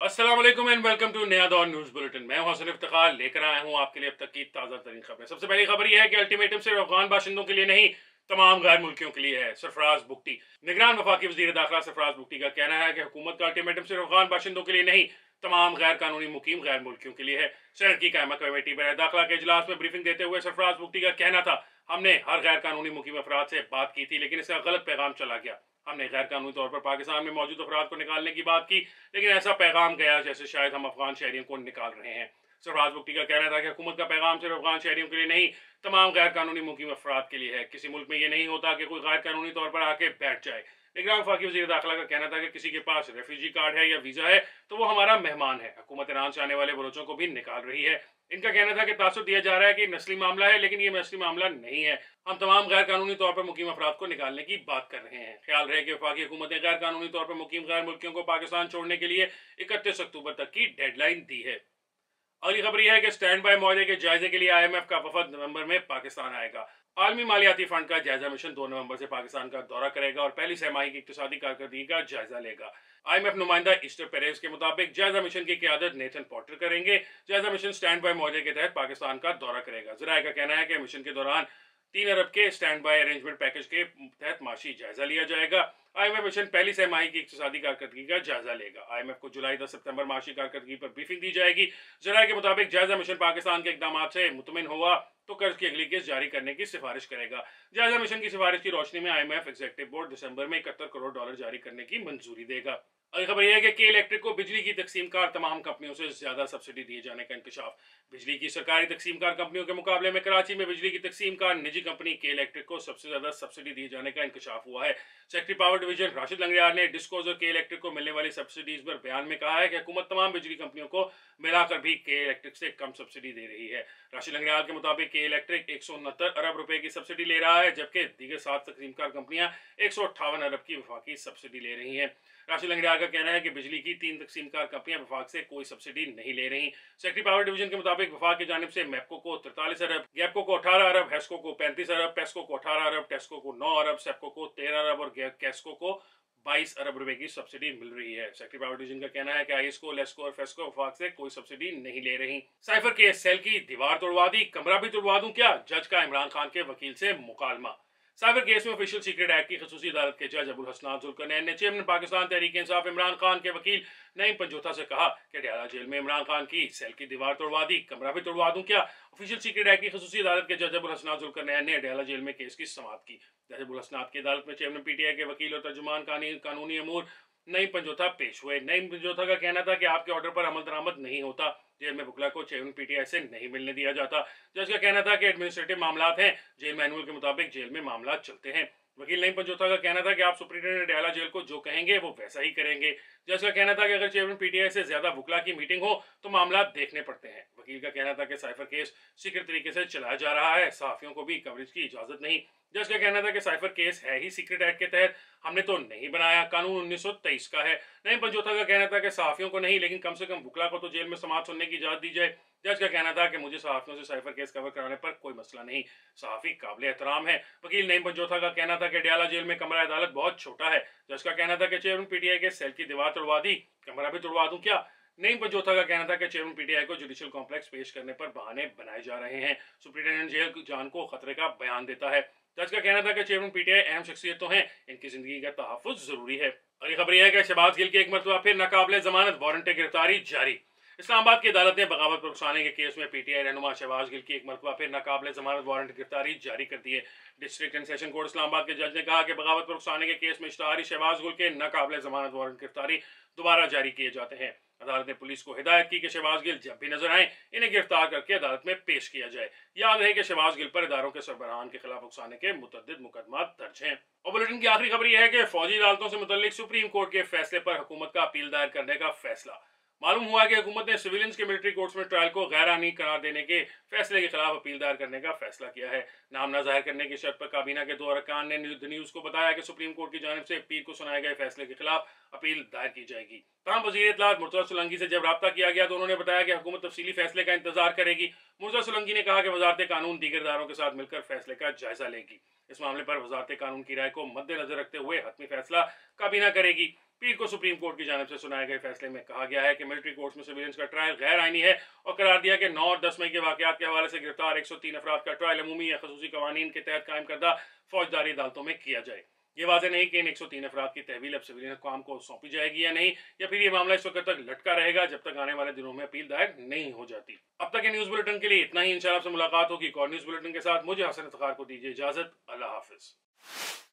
अस्सलाम वालेकुम and welcome to नया दौर न्यूज बुलेटिन। मैं हसन इफ्तिखार लेकर आया हूं आपके लिए अब तक की ताज़ा तरीन खबरें। सबसे पहली खबर यह है कि अल्टीमेटम सिर्फ अफगान बाशिंदों के लिए नहीं, तमाम गैर मुल्कियों के लिए है। सरफराज बुगटी, निगरान वफाकी वजीर दाखिला सरफराज बुगटी का कहना है कि हुकूमत का अल्टीमेटम सिर्फ अफगान बाशिंदों के लिए नहीं, तमाम गैर कानूनी मुकीम गैर मुल्कियों के लिए है। सेनेट की कायमा कमेटी बर दाखिला के इजलास में ब्रीफिंग देते हुए सरफराज बुगटी का कहना था, हमने हर गैर कानूनी मुकीम अफराद से बात की थी, लेकिन इसका गलत पैगाम चला गया। हमने गैर कानूनी तौर पर पाकिस्तान में मौजूद अफराद को निकालने की बात की, लेकिन ऐसा पैगाम गया जैसे शायद हम अफगान शहरियों को निकाल रहे हैं। सरफराज बुगटी का कहना था कि हुकूमत का पैगाम सिर्फ अफगान शहरियों के लिए नहीं, तमाम गैर कानूनी मुकीम अफराद के लिए है। किसी मुल्क में ये नहीं होता कि कोई गैर कानूनी तौर पर आके बैठ जाए। निगरान वफाकी वजीर दाखिला का कहना था कि किसी के पास रेफ्यूजी कार्ड है या वीज़ा है तो वो हमारा मेहमान है। हुकूमत ईरान से आने वाले बलोचों को भी निकाल रही है। इनका कहना था कि तासुर दिया जा रहा है कि नस्ली मामला है, लेकिन ये नस्ली मामला नहीं है। हम तमाम गैर कानूनी तौर पर मुकीम अफराद को निकालने की बात कर रहे हैं। ख्याल रहे कि वफाकी हुकूमत ने गैर कानूनी तौर पर मुकीम गैर मुल्कियों को पाकिस्तान छोड़ने के लिए 31 अक्टूबर तक की डेडलाइन दी है। अगली खबर यह है कि स्टैंड बाय मुआवजे के जायजे के लिए IMF का वफद नवंबर में पाकिस्तान आएगा। आलमी मालियाती फंड का जायजा मिशन 2 नवंबर से पाकिस्तान का दौरा करेगा और पहली छमाही की इक्तिसादी कारकर्दगी का जायजा लेगा। IMF नुमाइंदा ईस्टर पेरेज के मुताबिक जायजा मिशन की क़यादत नेथन पॉटर करेंगे। जायजा मिशन स्टैंड बाय मुआवजे के तहत पाकिस्तान का दौरा करेगा। ज़राए का कहना है कि मिशन के दौरान 3 अरब के स्टैंड बाय अरेंजमेंट पैकेज के तहत माशी जायजा लिया जाएगा। IMF मिशन पहली छमाही की इक्तिसादी कारकर्दगी का जायजा लेगा। IMF को जुलाई 10 सितंबर माशी कारकर्दगी पर ब्रीफिंग दी जाएगी। ज़राए के मुताबिक जायजा मिशन पाकिस्तान के इकदाम से मुतमिन हुआ तो कर्ज की अगली किस्त जारी करने की सिफारिश करेगा। जायजा मिशन की सिफारिश की रोशनी में IMF एग्जीक्यूटिव बोर्ड दिसंबर में 71 करोड़ डॉलर जारी करने की मंजूरी देगा। अगली खबर यह है कि के इलेक्ट्रिक को बिजली की तकसीमकार तमाम कंपनियों से ज्यादा सब्सिडी दिए जाने का इंकशाफ। बिजली की सरकारी तकसीमकार कंपनियों के मुकाबले में कराची में बिजली की तकसीमकार निजी कंपनी के इलेक्ट्रिक को सबसे ज्यादा सब्सिडी दिए जाने का इंकशाफ हुआ है। Secretary power division Rashid Langrial ने डिस्कोज और के इलेक्ट्रिक को मिलने वाली सब्सिडीज पर बयान में कहा है कि हुकूमत तमाम बिजली कंपनियों को मिलाकर भी के इलेक्ट्रिक से कम सब्सिडी दे रही है। राशिद लंगड़ियाल के मुताबिक के इलेक्ट्रिक 169 अरब रुपए की सब्सिडी ले रहा है, जबकि दीगर 7 तकसीमकार कंपनियां 158 अरब की वफाकी सब्सिडी ले रही हैं। राशिद लंगड़ियाल का कहना है कि बिजली की 3 तकसीमकार कंपनियां वफाक से कोई सब्सिडी नहीं ले रही। सेक्रेटरी पावर डिवीजन के मुताबिक वफाक की जानिब से मैपको को 43 अरब, गैपको को 18 अरब, हेस्को को 35 अरब, पेस्को को 18 अरब, टेस्को को 9 अरब, सेप्को को 13 अरब और कैस्को को 22 अरब रुपए की सब्सिडी मिल रही है। सेक्रेटरी पावर डिवीजन का कहना है कि आईएसको, लेस्को और फेस्को वफाक से कोई सब्सिडी नहीं ले रही। साइफर केस, सेल की दीवार तोड़वा दी, कमरा भी तोड़वा दूं क्या, जज का इमरान खान के वकील से मुकालमा। साइबर केस में ऑफिशियल सीक्रेट एक्ट की खसूसी अदालत के जज अबुल हसनान जुल्करनैन ने चेयरमैन पाकिस्तान तहरीक इंसाफ इमरान खान के वकील नईम पंजोथा से कहा कि डयाला जेल में इमरान खान की सेल की दीवार तोड़वा दी, कमरा भी तोड़वा दूं क्या। ऑफिशियल सीक्रेट एक्ट की खसूसी अदालत के जज अबुल हसनान जुल्करनैन ने डयाला जेल में केस की समाअत की। जज अबुल हसनान की अदालत में चेयरमैन PTI के वकील और तर्जुमान कानूनी अमूर नईम पंजोथा पेश हुए। नईम पंजोथा का कहना था कि आपके ऑर्डर पर अमल दरामद नहीं होता। जेल में बुकला को चेयरमैन PTI से नहीं मिलने दिया जाता। जज का कहना था कि एडमिनिस्ट्रेटिव मामलात हैं, जेल मैनुअल के मुताबिक जेल में मामला चलते हैं। वकील नईम पंजोथा का कहना था कि आप सुप्रीटेंडेंट डयाला जेल को जो कहेंगे वो वैसा ही करेंगे। जज का कहना था कि अगर चेयरमैन PTI से ज्यादा वकला की मीटिंग हो तो मामला देखने पड़ते हैं। वकील का कहना था कि साइफर केस सीक्रेट तरीके से चलाया जा रहा है, सहाफियों को भी कवरेज की इजाजत नहीं। जज का कहना था कि साइफर केस है ही सीक्रेट एक्ट के तहत, हमने तो नहीं बनाया, कानून 1923 का है। नईम पंजोथा का कहना था कि सहाफियों को नहीं, लेकिन कम से कम वकला को तो जेल में समाअत सुनने की इजाजत दी जाए। जज का कहना था कि मुझे सहाफियों से साइफर केस कवर कराने पर कोई मसला नहीं, सहाफी काबिल एहतराम है। वकील नईम पंजोथा का कहना था कि डयाला जेल में कमरा अदालत बहुत छोटा है। जज का कहना था कि चेयरमैन PTI के सेल की दीवार तोड़वा दी, कमरा भी तोड़वा दूं क्या। नईम पंजोथा का कहना था कि चेयरमैन PTI को जुडिशियल कॉम्प्लेक्स पेश करने पर बहाने बनाए जा रहे हैं। सुप्रीटेंडेंट जेल जान को खतरे का बयान देता है। जज का कहना था कि चेयरमैन PTI अहम शख्सियत तो हैं, इनकी जिंदगी का तहफ़्फ़ुज़ जरूरी है। अगली खबर यह है कि शहबाज गिल की एक मरतबा फिर नाकाबिले जमानत वारंट गिरफ्तारी जारी। इस्लामाबाद की अदालत ने बगावत पर उकसाने के केस में PTI रहनुमा शहबाज गिल की एक मरतबा फिर नाकाबिले जमानत वारंट गिरफ्तारी जारी कर दी है। District and session court Islamabad के जज ने कहा कि बगावत पर उकसाने के केस में इश्तहारी शहबाज गिल के नाकाबिले जमानत वारंट गिरफ्तारी दोबारा जारी किए जाते हैं। अदालत ने पुलिस को हिदायत की कि शहबाज गिल जब भी नजर आए इन्हें गिरफ्तार करके अदालत में पेश किया जाए। याद रहे कि शहबाज गिल पर इदारों के सरबराहान के खिलाफ उकसाने के मुतअद्दिद मुकदमा दर्ज हैं। और बुलेटिन की आखिरी खबर यह है कि फौजी अदालतों से मुतल्लिक सुप्रीम कोर्ट के फैसले पर हुकूमत का अपील दायर करने का फैसला। मालूम हुआ कि हुकूमत ने सिविलियंस के मिलिट्री कोर्ट्स में ट्रायल को गैर आईनी करार देने के फैसले के खिलाफ अपील दायर करने का फैसला किया है। नाम न जाहिर करने की शर्त पर काबीना के 2 अरकान ने न्यूज को बताया कि सुप्रीम कोर्ट की जानिब से पीर को सुनाए गए फैसले के खिलाफ अपील दायर की जाएगी। तमाम वज़ीर इत्तलात मुर्तज़ा सोलंकी से जब रब्ता किया गया तो उन्होंने बताया कि हुकूमत तफसीली फैसले का इंतजार करेगी। मुर्तज़ा सोलंकी ने कहा कि वजारत कानून दीगर इदारों के साथ मिलकर फैसले का जायजा लेगी। इस मामले पर वजारत कानून की राय को मद्देनजर रखते हुए हतमी फैसला काबीना करेगी। पीर को सुप्रीम कोर्ट की जानिब से सुनाए गए फैसले में कहा गया है कि मिलिट्री कोर्ट्स में सर्विलेंस का ट्रायल गैर आईनी है और करार दिया कि 9 और 10 मई के वाकयात के हवाले से गिरफ्तार 103 अफराद का ट्रायल अमूमी या खसूसी कवानीन के तहत कायम करदा फौजदारी अदालतों में किया जाए। ये वाज़ेह नहीं कि इन 103 अफराद की तहवील अब सिविलियन हुक्काम को सौंपी जाएगी या नहीं, या फिर ये मामला इस वक्त तक लटका रहेगा जब तक आने वाले दिनों में अपील दायर नहीं हो जाती। अब तक के न्यूज़ बुलेटिन के लिए इतना ही। इंशाल्लाह आपसे मुलाकात होगी एक और न्यूज़ बुलेटिन के साथ। मुझे हसन इफ्तिखार को दीजिए इजाज़त। अल्लाह हाफिज़।